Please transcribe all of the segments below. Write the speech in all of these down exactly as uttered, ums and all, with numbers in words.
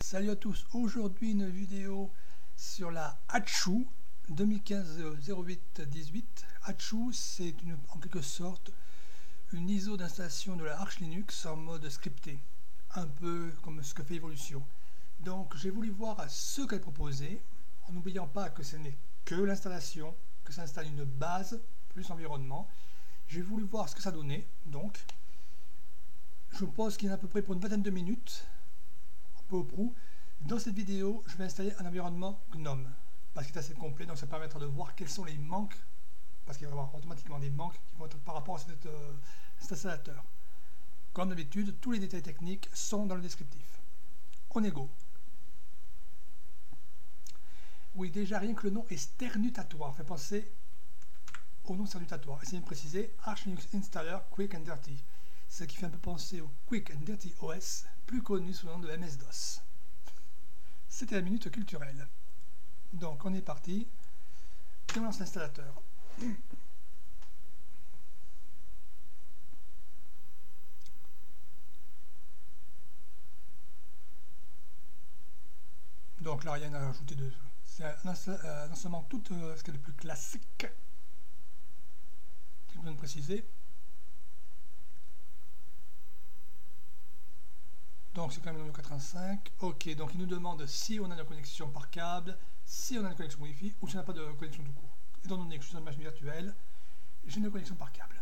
Salut à tous, aujourd'hui une vidéo sur la Hachu deux mille quinze zéro huit dix-huit. Hachu, c'est une, en quelque sorte une I S O d'installation de la Arch Linux en mode scripté, un peu comme ce que fait Evolution. Donc j'ai voulu voir ce qu'elle proposait, en n'oubliant pas que ce n'est que l'installation, que ça installe une base plus environnement. J'ai voulu voir ce que ça donnait, donc je pense qu'il y en a à peu près pour une vingtaine de minutes. Peu au prou. Dans cette vidéo, je vais installer un environnement GNOME parce qu'il est assez complet, donc ça permettra de voir quels sont les manques, parce qu'il va y avoir automatiquement des manques qui vont être par rapport à cet, euh, cet installateur. Comme d'habitude, tous les détails techniques sont dans le descriptif. On est go. Oui, déjà rien que le nom est sternutatoire, fait penser au nom sternutatoire. Et c'est bien précisé, Arch Linux Installer Quick and Dirty, ce qui fait un peu penser au Quick and Dirty O S, plus connu sous le nom de M S DOS. C'était la minute culturelle. Donc on est parti, et on lance l'installateur. Donc là rien à rajouter de... C'est un installation tout euh, ce qui est le plus classique. J'ai besoin de préciser. Donc c'est quand même le quatre-vingt-cinq. Ok, donc il nous demande si on a une connexion par câble, si on a une connexion Wi-Fi ou si on n'a pas de connexion tout court. Étant donné que je suis sur une machine virtuelle, j'ai une connexion par câble.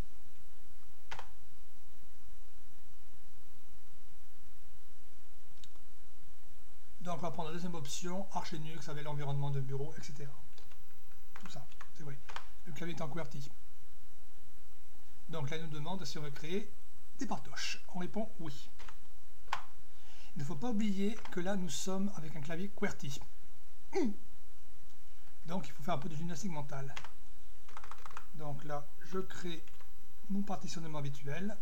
Donc on va prendre la deuxième option, Arch Linux avec l'environnement de bureau, et cetera. Tout ça, c'est vrai. Le clavier est en QWERTY. Donc là il nous demande si on veut créer des partoches. On répond oui. Il ne faut pas oublier que là nous sommes avec un clavier QWERTY. Donc il faut faire un peu de gymnastique mentale. Donc là je crée mon partitionnement habituel.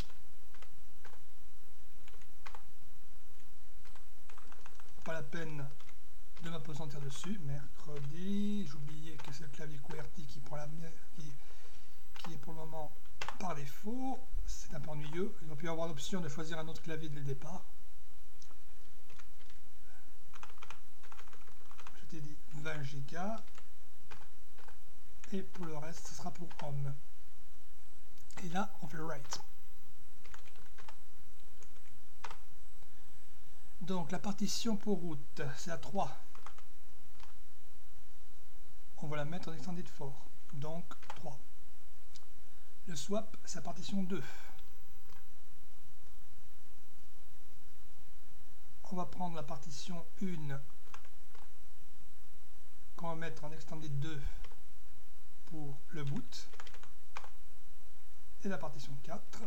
Pas la peine de m'appesantir dessus. Mercredi, j'ai oublié que c'est le clavier QWERTY qui, prend la, qui, qui est pour le moment par défaut. C'est un peu ennuyeux. Il va pu y avoir l'option de choisir un autre clavier dès le départ. Je t'ai dit vingt gigas. Et pour le reste, ce sera pour Home. Et là, on fait Write. Donc la partition pour route, c'est à trois. On va la mettre en extended for. Donc trois. Le swap, c'est la partition deux. On va prendre la partition un qu'on va mettre en extended deux pour le boot. Et la partition quatre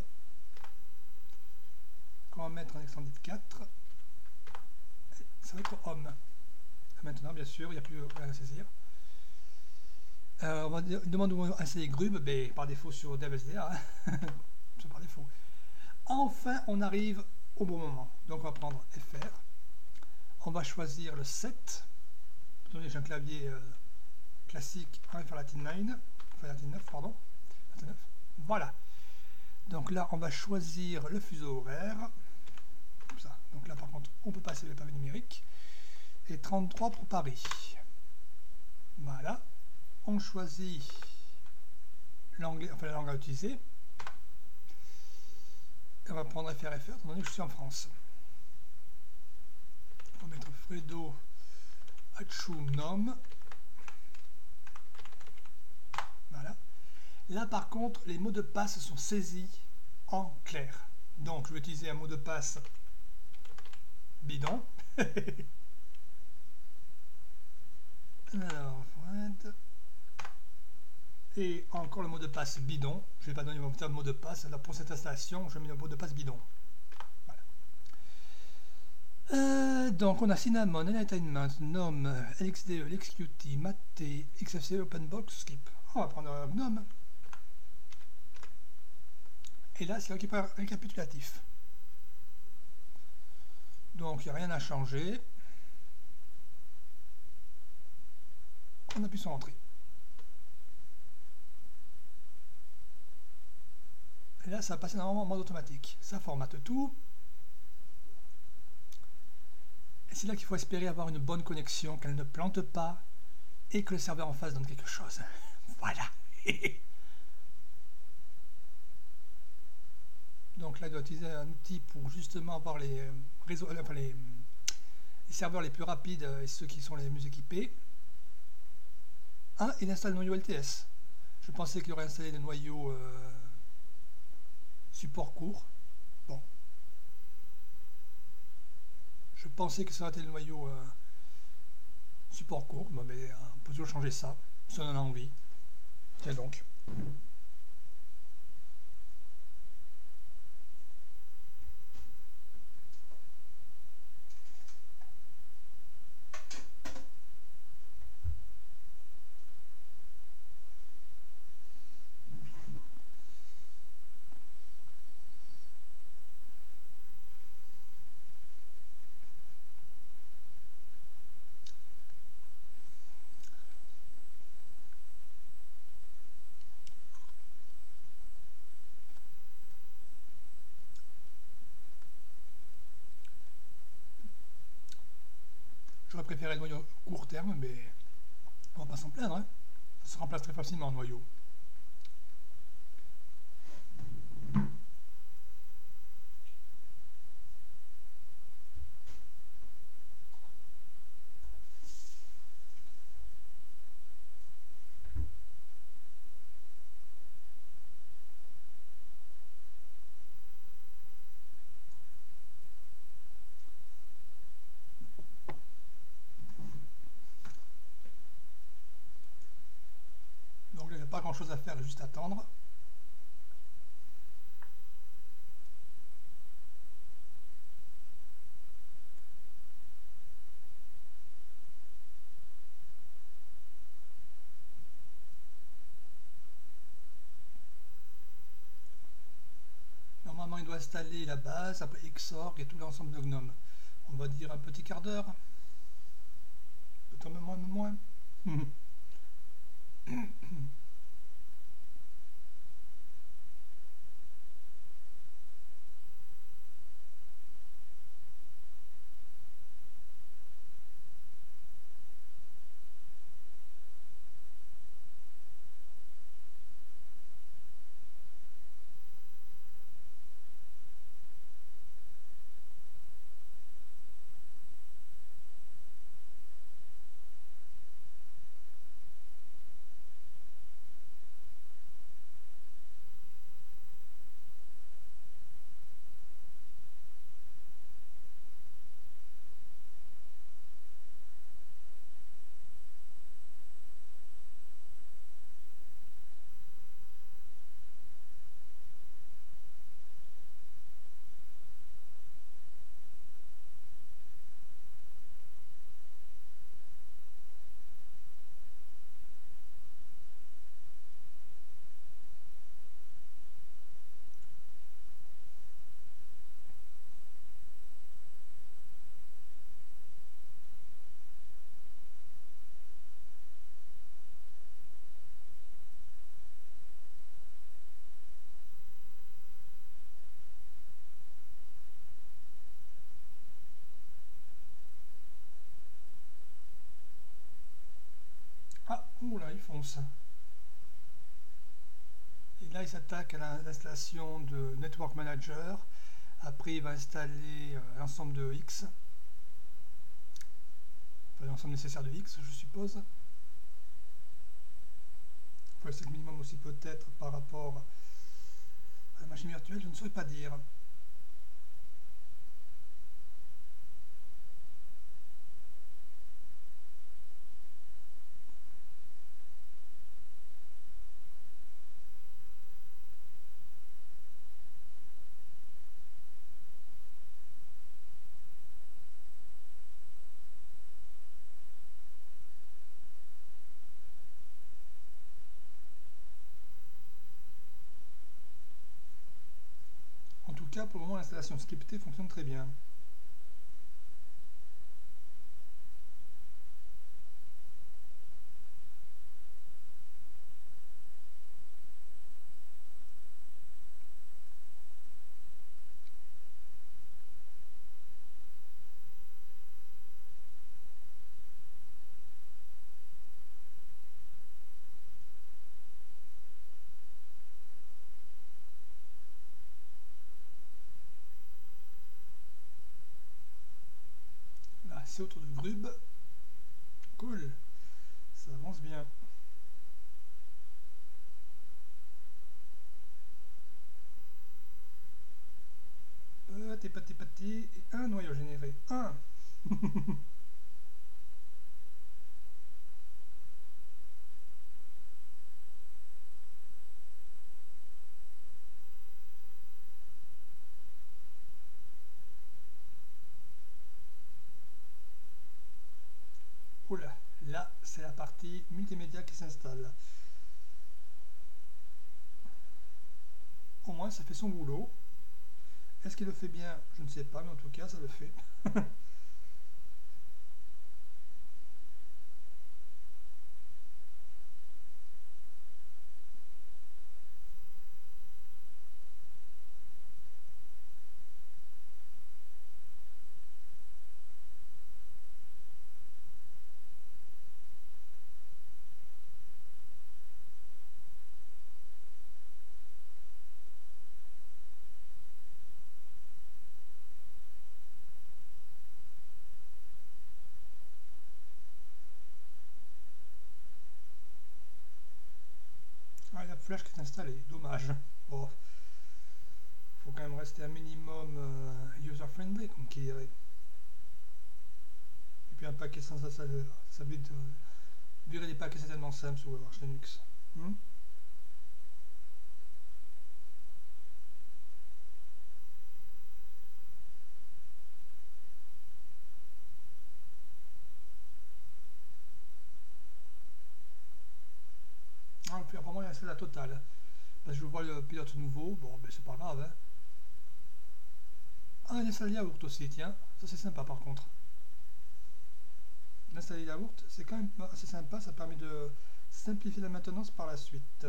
qu'on va mettre en extended quatre. Ça va être Home. Maintenant, bien sûr, il n'y a plus rien à saisir. Euh, on va dire, il demande où on va installer Grub, ben, par défaut sur DevSDA. Hein. C'est par défaut. Enfin, on arrive au bon moment. Donc, on va prendre F R. On va choisir le sept. J'ai un clavier euh, classique, on va faire Latin neuf. Enfin, Latin neuf, pardon. Latin neuf. Voilà. Donc là, on va choisir le fuseau horaire. Comme ça. Donc là, par contre, on peut passer le pavé numérique. Et trente-trois pour Paris. Voilà. On choisit l'anglais, enfin la langue à utiliser. Et on va prendre F R F R, étant donné que je suis en France. On va mettre Fredo Hachu GNOME. Voilà. Là, par contre, les mots de passe sont saisis en clair. Donc, je vais utiliser un mot de passe bidon. Alors, et encore le mot de passe bidon. Je ne vais pas donner mon mot de passe. Alors pour cette installation, je mets le mot de passe bidon. Voilà. Euh, donc on a Cinnamon, Entertainment, GNOME, L X D E, L X Q T, Mate, X F C E, OpenBox, Skip. On va prendre GNOME. Et là, c'est récapitulatif. Donc il n'y a rien à changer. On appuie sur Entrée. Et là, ça va passer normalement en mode automatique. Ça formate tout. c'est là qu'il faut espérer avoir une bonne connexion, qu'elle ne plante pas et que le serveur en face donne quelque chose. Voilà. Donc là, il doit utiliser un outil pour justement avoir les réseaux, enfin les, les serveurs les plus rapides et ceux qui sont les mieux équipés. Ah, il installe le noyau L T S. Je pensais qu'il aurait installé des noyaux euh, support court. Bon. Je pensais que ça aurait été le noyau euh, support court. Bon, mais euh, on peut toujours changer ça, si on en a envie. Tiens donc. J'aurais préféré le noyau court terme, mais on va pas s'en plaindre. Hein. Ça se remplace très facilement en noyau. Donc il n'y a pas grand chose à faire, juste attendre. Normalement, il doit installer la base, après Xorg et tout l'ensemble de GNOME. On va dire un petit quart d'heure. Peut-être même moins, même moins. Ah, oula, il fonce. Et là, il s'attaque à l'installation de Network Manager. Après, il va installer euh, l'ensemble de X. Enfin, l'ensemble nécessaire de X, je suppose. Enfin, c'est le minimum aussi peut-être par rapport à la machine virtuelle, je ne saurais pas dire. En tout cas, pour le moment, l'installation scriptée fonctionne très bien. c'est autour de Grub. Cool, ça avance bien. Pâté, pâté, pâté, et un noyau généré. Un. Oula, là c'est la partie multimédia qui s'installe. Au moins ça fait son boulot. Est-ce qu'il le fait bien? Je ne sais pas, mais en tout cas ça le fait. Ah, il y a Flash qui est installé, dommage. Bon, faut quand même rester un minimum euh, user-friendly, comme qui dirait. Et puis un paquet sans ça, ça, ça veut dire, euh, virer les paquets c'est tellement simple sous Arch Linux. Hmm. Ah, puis apparemment il a installé la totale. Parce que je vois le pilote nouveau, bon ben c'est pas grave. Hein. Ah, il installe Yaourt aussi, tiens. Ça c'est sympa par contre. L'installer Yaourt, c'est quand même assez sympa, ça permet de simplifier la maintenance par la suite.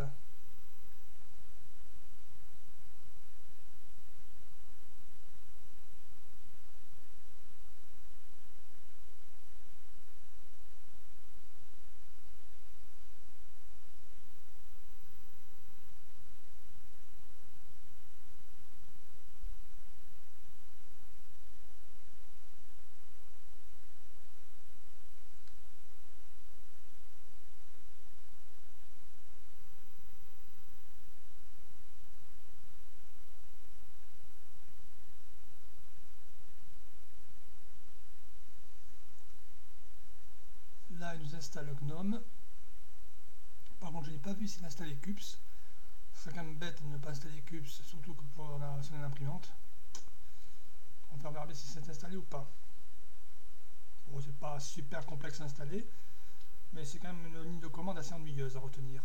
Là, il nous installe GNOME. Par contre, je n'ai pas vu s'il installait CUPS. C'est quand même bête de ne pas installer CUPS, surtout que pour la son imprimante. On va regarder si c'est installé ou pas. Bon, c'est pas super complexe à installer, mais c'est quand même une ligne de commande assez ennuyeuse à retenir.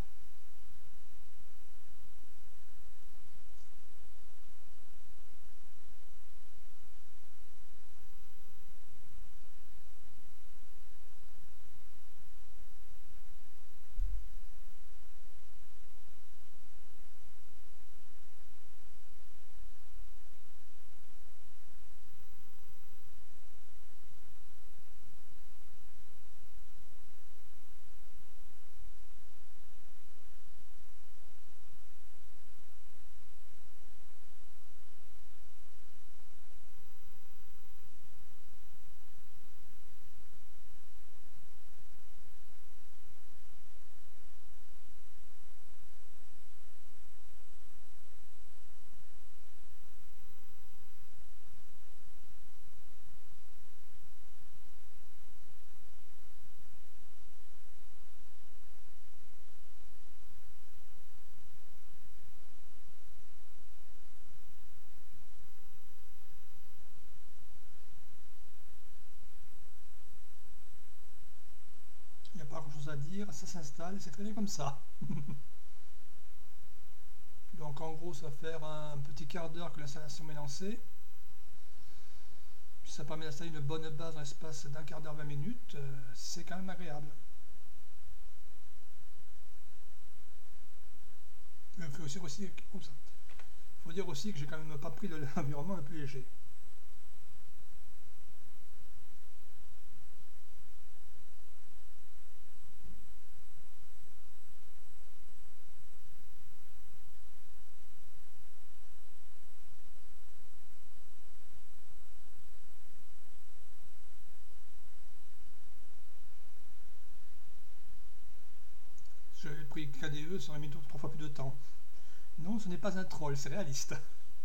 Il n'y a pas grand chose à dire, ça s'installe et c'est très bien comme ça. Donc en gros, ça va faire un petit quart d'heure que l'installation est lancée. Puis ça permet d'installer une bonne base dans l'espace d'un quart d'heure, vingt minutes. Euh, c'est quand même agréable. Il faut, aussi, aussi, oh, ça. faut dire aussi que j'ai quand même pas pris l'environnement le plus léger. K D E, ça aurait mis trois fois plus de temps. Non, ce n'est pas un troll, c'est réaliste.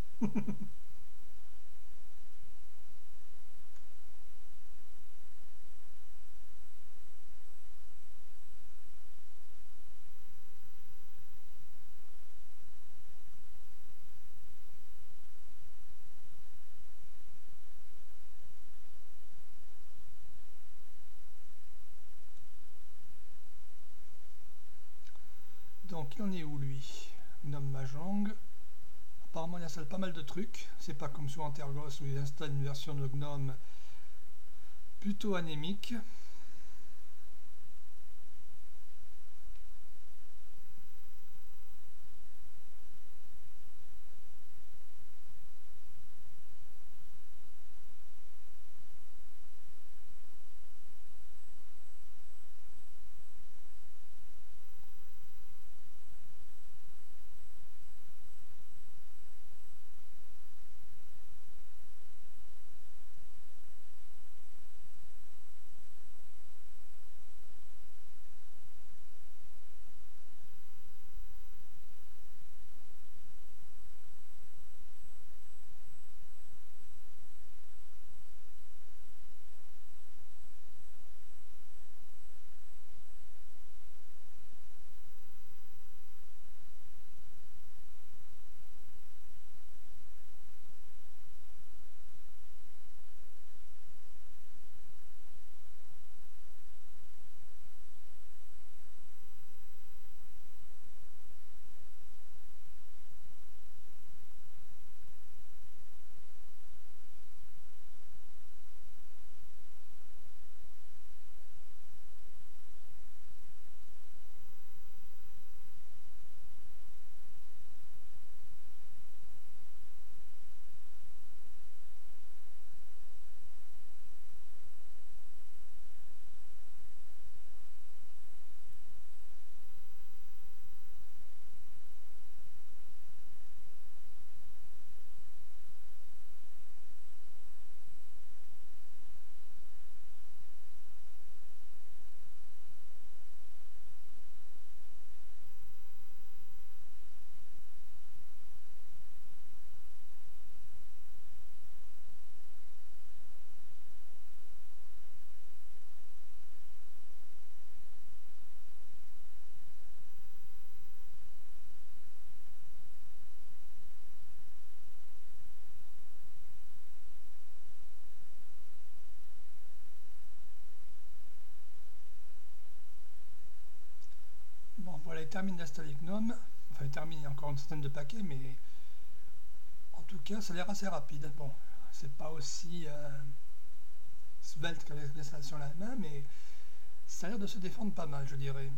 Donc, il en est où lui? Gnome Mahjong. Apparemment, il installe pas mal de trucs. C'est pas comme sur Antergos où il installe une version de Gnome plutôt anémique. Bon, voilà, il termine d'installer Gnome. Enfin, il termine, il y a encore une centaine de paquets, mais en tout cas, ça a l'air assez rapide. Bon, c'est pas aussi euh, svelte qu'avec l'installation à la main, mais ça a l'air de se défendre pas mal, je dirais.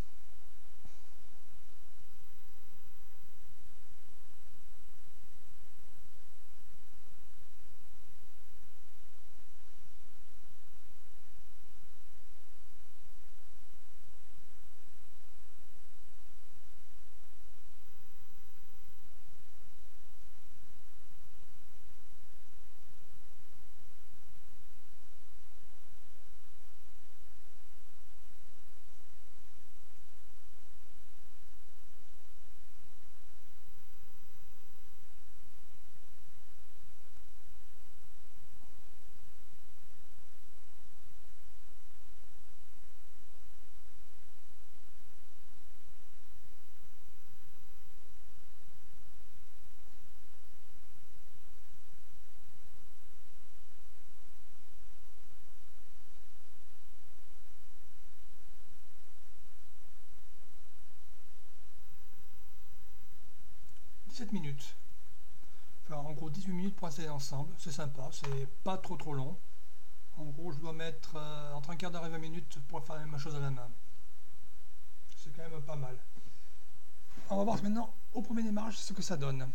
dix-sept minutes. Enfin, en gros, dix-huit minutes pour installer l'ensemble. C'est sympa, c'est pas trop trop long. En gros, je dois mettre euh, entre un quart d'heure et vingt minutes pour faire la même chose à la main. C'est quand même pas mal. On va voir maintenant au premier démarrage ce que ça donne.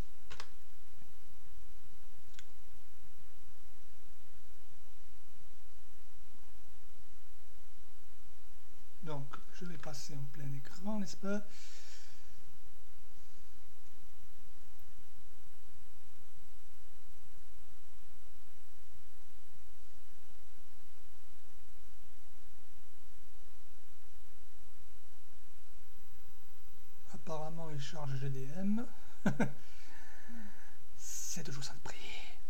Donc, je vais passer en plein écran, n'est-ce pas? télécharge G D M. C'est toujours ça de prix.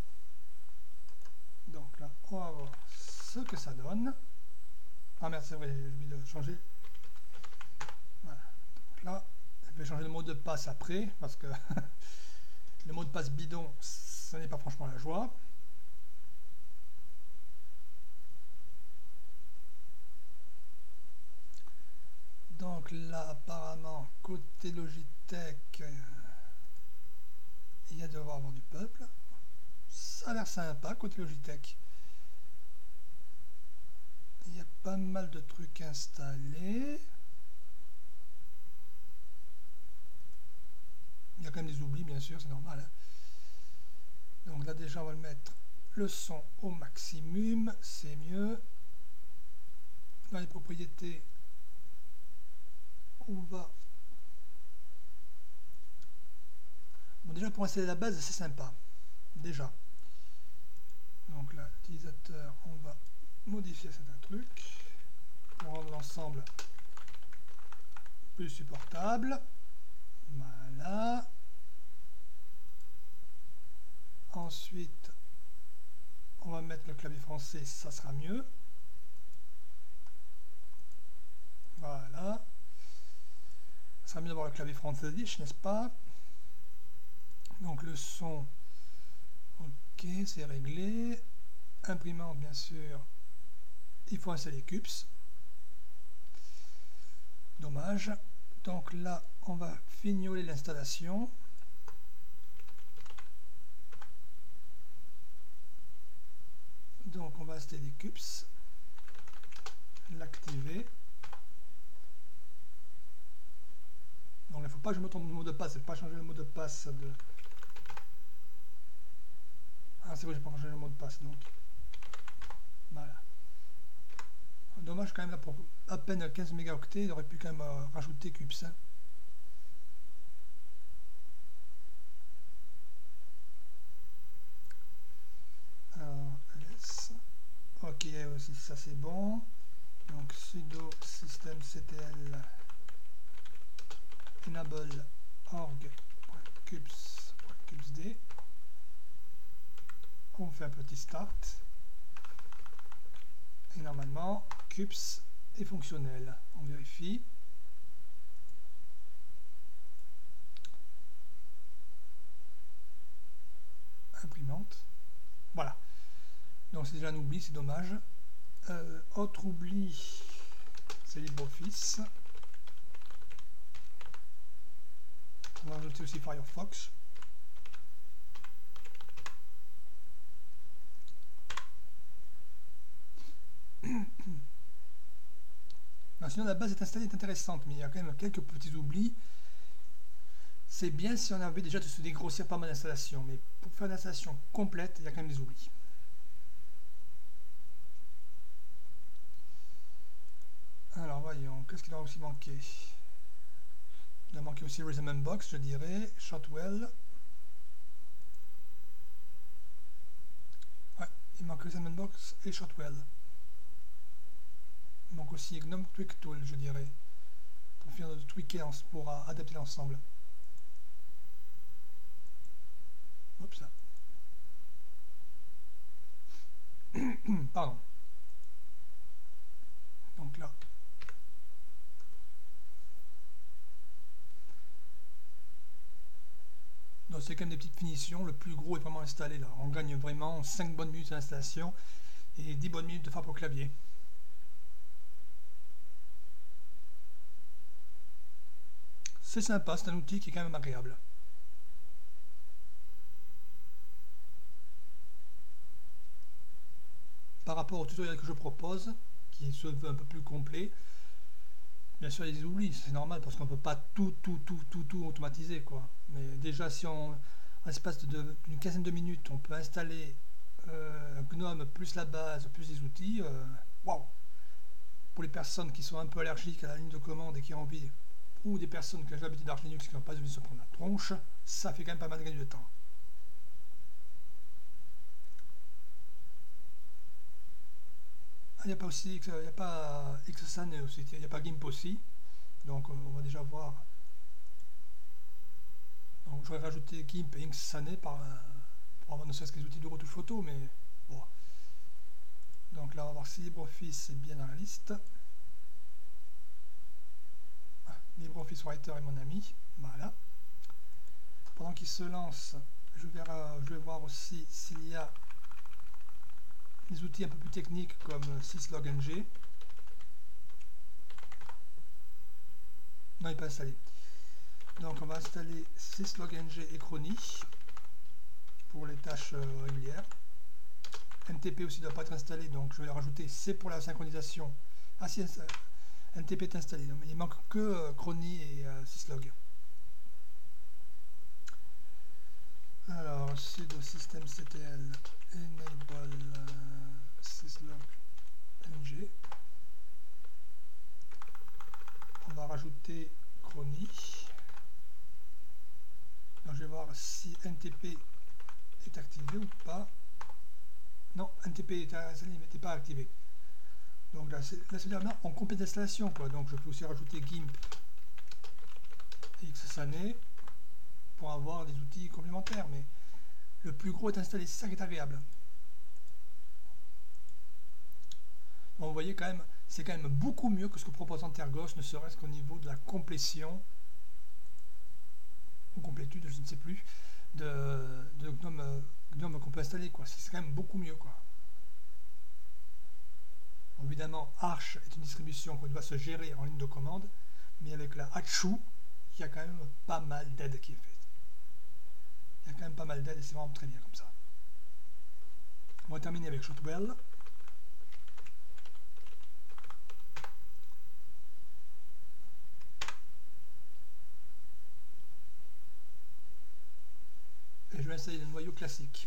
Donc là, on va voir ce que ça donne. Ah merde, c'est vrai, j'ai oublié de changer. Voilà. Donc là, je vais changer le mot de passe après, parce que le mot de passe bidon, ce n'est pas franchement la joie. Donc là, apparemment, côté Logitech, euh, il y a devoir avoir du peuple. Ça a l'air sympa, côté Logitech. Il y a pas mal de trucs installés. Il y a quand même des oublis, bien sûr, c'est normal. Hein. Donc là, déjà, on va le mettre le son au maximum, c'est mieux. Dans les propriétés, on va... Bon, déjà, pour installer la base, c'est sympa. Déjà. Donc là, l'utilisateur, on va modifier certains trucs pour rendre l'ensemble plus supportable. Voilà. Ensuite, on va mettre le clavier français, ça sera mieux. Voilà. Ça sera mieux d'avoir le clavier français, n'est-ce pas? Donc le son, ok, c'est réglé. Imprimante, bien sûr, il faut installer CUPS. Dommage. Donc là, on va fignoler l'installation. Donc on va installer CUPS, l'activer. Donc il ne faut pas que je me trompe de mot de passe, je ne vais pas changer le mot de passe de... Ah c'est vrai, je n'ai pas changé le mot de passe, donc voilà. Dommage quand même, là pour à peine quinze mégaoctets, il aurait pu quand même euh, rajouter CUPS. Hein. Alors, ls. Ok, aussi ça c'est bon. Donc sudo systemctl enable org.cups.cupsd. On fait un petit start. Et normalement, CUPS est fonctionnel. On vérifie. Imprimante. Voilà. Donc c'est déjà un oubli, c'est dommage. Euh, autre oubli, c'est LibreOffice. On va ajouter aussi Firefox. Non, sinon la base est installée, est intéressante, mais il y a quand même quelques petits oublis. C'est bien si on avait déjà de se dégrossir pas mal d'installations, mais pour faire l'installation complète, il y a quand même des oublis. Alors voyons, qu'est-ce qu'il a aussi manqué? Il a manqué aussi Rhythm Box, je dirais, Shotwell. Ouais, il manque Rhythm Box et Shotwell. Il manque aussi Gnome Tweak Tool, je dirais, pour faire de tweaker, pour adapter l'ensemble. Oups là. Pardon. Donc là. Donc c'est quand même des petites finitions. Le plus gros est vraiment installé là. On gagne vraiment cinq bonnes minutes d'installation et dix bonnes minutes de frappe au clavier. C'est sympa, c'est un outil qui est quand même agréable. Par rapport au tutoriel que je propose, qui se veut un peu plus complet, bien sûr il y a des oublis, c'est normal parce qu'on ne peut pas tout, tout, tout, tout, tout automatiser quoi. Mais déjà si on, en l'espace d'une quinzaine de minutes, on peut installer euh, Gnome plus la base, plus les outils, waouh wow. Pour les personnes qui sont un peu allergiques à la ligne de commande et qui ont envie, ou des personnes qui ont l'habitude d'Arch Linux qui n'ont pas envie de se prendre la tronche, ça fait quand même pas mal de gagner de temps. Il n'y a pas aussi, il n'y a pas Xsan aussi, il n'y a pas Gimp aussi, donc on va déjà voir Donc j'aurais rajouté GIMP et Inkscape par, euh, pour avoir ne serait-ce que les outils de retouche photo, mais bon. Donc là on va voir si LibreOffice est bien dans la liste. Ah, LibreOffice Writer est mon ami, voilà. Pendant qu'il se lance, je vais, je vais voir aussi s'il y a des outils un peu plus techniques comme syslog-ng. Non, il n'est pas installé. Donc on va installer syslog-ng et Chrony pour les tâches euh, régulières. N T P aussi ne doit pas être installé, donc je vais le rajouter. C'est pour la synchronisation. Ah si, N T P est installé, mais il manque que euh, Chrony et euh, syslog. Alors, sudo systemctl enable euh, syslog ng. On va rajouter Chrony. Donc, je vais voir si N T P est activé ou pas. Non, N T P n'était pas activé. Donc là, c'est-à-dire en complet d'installation, quoi. Donc je peux aussi rajouter GIMP et Xane pour avoir des outils complémentaires, mais le plus gros est installé, c'est ça qui est agréable. Bon, vous voyez quand même, c'est quand même beaucoup mieux que ce que propose Antergos, ne serait-ce qu'au niveau de la complétion ou complétude, je ne sais plus, de, de GNOME, GNOME qu'on peut installer, quoi. C'est quand même beaucoup mieux, quoi. Évidemment, Arch est une distribution qu'on doit se gérer en ligne de commande, mais avec la Hachu, il y a quand même pas mal d'aide qui est faite. Il y a quand même pas mal d'aide et c'est vraiment très bien comme ça. On va terminer avec Shotwell. Et je vais installer le noyau classique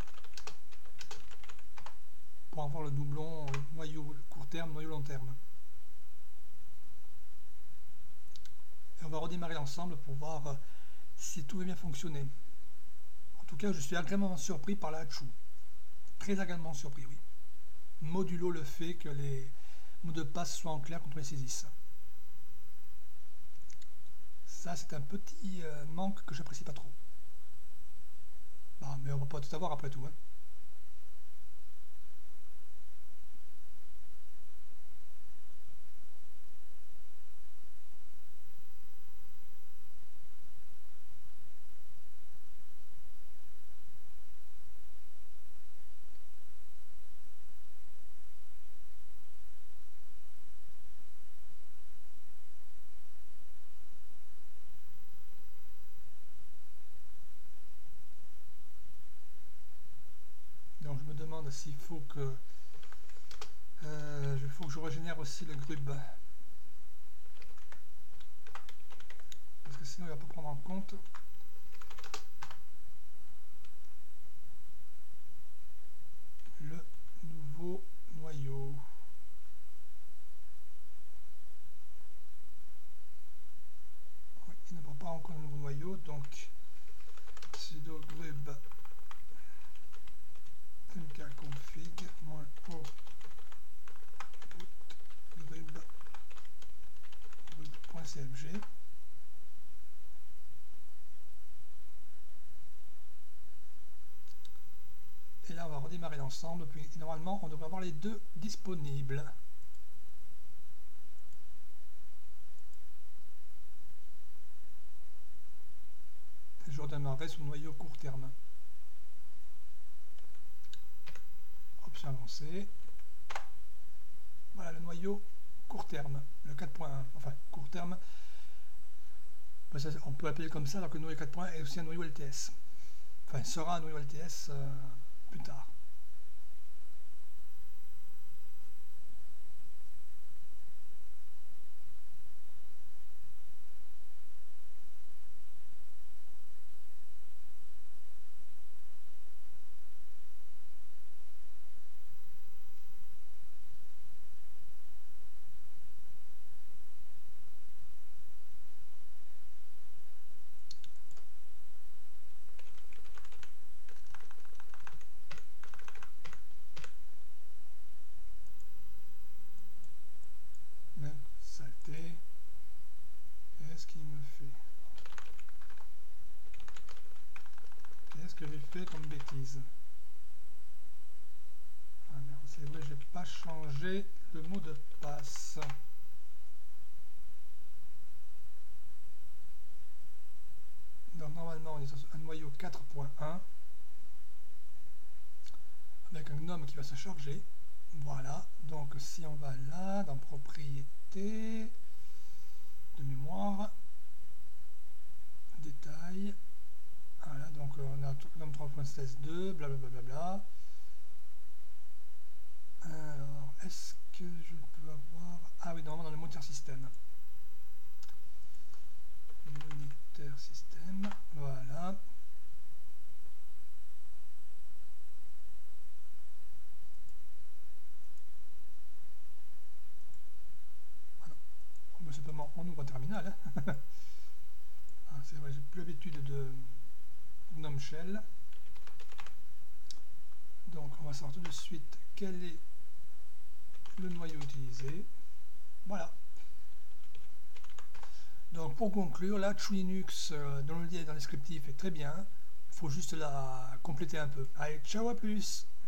pour avoir le doublon noyau court terme, noyau long terme. Et on va redémarrer l'ensemble pour voir si tout va bien fonctionner. En tout cas, je suis agréablement surpris par la Hachu. Très agréablement surpris, oui. Modulo le fait que les mots de passe soient en clair quand on les saisisse. Ça, c'est un petit euh, manque que j'apprécie pas trop. Bah, mais on va pas tout avoir après tout, hein. Donc je me demande s'il faut que euh, il faut que je régénère aussi le grub, parce que sinon il va pas prendre en compte. Le nouveau noyau. Oui, il ne prend pas encore le nouveau noyau, donc sudo grub mkconfig -o grub grub.cfg. Et là on va redémarrer l'ensemble, puis normalement on devrait avoir les deux disponibles. Je redémarrerai sous le noyau court terme. Option avancée. Voilà le noyau court terme, le quatre point un, enfin court terme, on peut appeler comme ça alors que le noyau quatre point un est aussi un noyau L T S. Enfin, il sera un noyau L T S euh, plus tard. changer le mot de passe. Donc normalement on est sur un noyau quatre point un avec un gnome qui va se charger. Voilà, donc si on va là, dans propriétés de mémoire, détail, voilà, donc on a gnome trois point seize point deux, blablabla. Alors, est-ce que je peux avoir... Ah oui, normalement dans le moniteur système. Moniteur système, voilà. Simplement on ouvre un terminal. Hein. Ah, c'est vrai, j'ai plus l'habitude de GNOME Shell. Donc on va savoir tout de suite quel est le noyau utilisé. Voilà. Donc pour conclure, la Atchou Linux euh, dont le lien dans le descriptif est très bien. Il faut juste la compléter un peu. Allez, ciao, à plus.